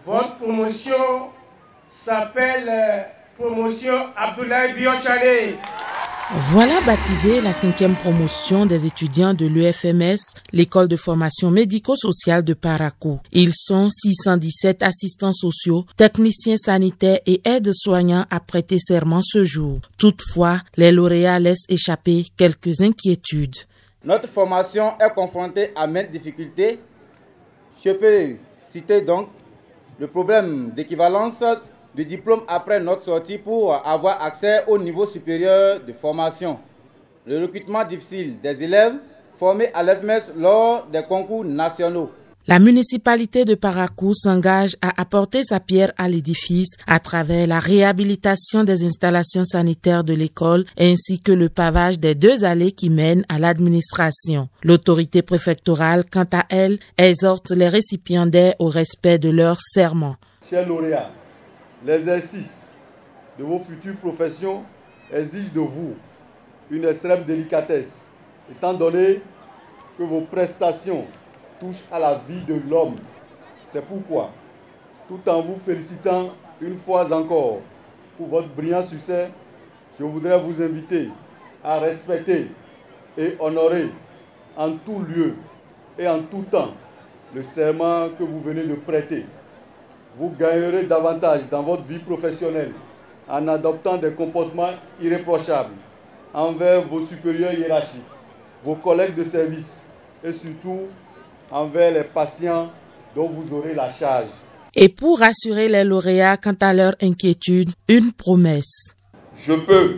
Votre promotion s'appelle promotion Abdoulaye Biochane. Voilà baptisée la 5e promotion des étudiants de l'EFMS, l'école de formation médico-sociale de Parakou. Ils sont 617 assistants sociaux, techniciens sanitaires et aides-soignants à prêter serment ce jour. Toutefois, les lauréats laissent échapper quelques inquiétudes. Notre formation est confrontée à maintes difficultés. Je peux citer donc le problème d'équivalence de diplôme après notre sortie pour avoir accès au niveau supérieur de formation. Le recrutement difficile des élèves formés à l'EFMS lors des concours nationaux. La municipalité de Parakou s'engage à apporter sa pierre à l'édifice à travers la réhabilitation des installations sanitaires de l'école ainsi que le pavage des 2 allées qui mènent à l'administration. L'autorité préfectorale, quant à elle, exhorte les récipiendaires au respect de leurs serments. Chers lauréats, l'exercice de vos futures professions exige de vous une extrême délicatesse, étant donné que vos prestations touchent à la vie de l'homme. C'est pourquoi, tout en vous félicitant une fois encore pour votre brillant succès, je voudrais vous inviter à respecter et honorer en tout lieu et en tout temps le serment que vous venez de prêter. Vous gagnerez davantage dans votre vie professionnelle en adoptant des comportements irréprochables envers vos supérieurs hiérarchiques, vos collègues de service et surtout envers les patients dont vous aurez la charge. Et pour rassurer les lauréats quant à leur inquiétude, une promesse. Je peux,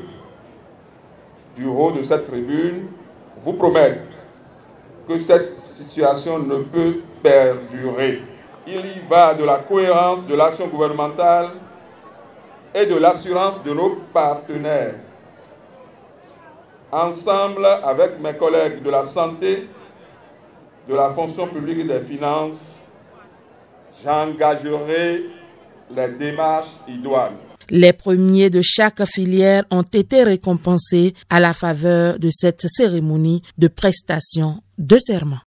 du haut de cette tribune, vous promettre que cette situation ne peut perdurer. Il y va de la cohérence de l'action gouvernementale et de l'assurance de nos partenaires. Ensemble avec mes collègues de la santé, de la fonction publique et des finances, j'engagerai les démarches idoines. Les premiers de chaque filière ont été récompensés à la faveur de cette cérémonie de prestation de serment.